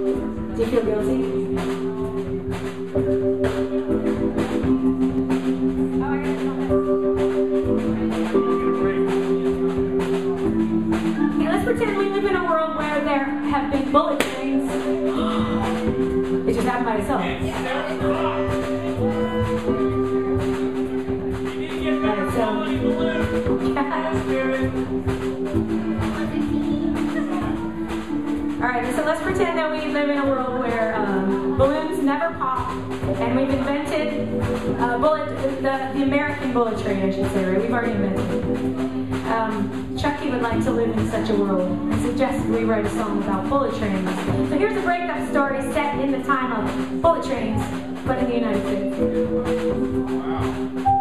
Do you feel guilty? Okay, let's pretend we live in a world where there have been bullet trains. It just happened by itself. Alright, so let's pretend that we live in a world where balloons never pop, and we've invented the American bullet train, I should say, right? We've already invented it. Chucky would like to live in such a world and suggested we write a song about bullet trains. So here's a breakup story set in the time of bullet trains, but in the United States. Wow.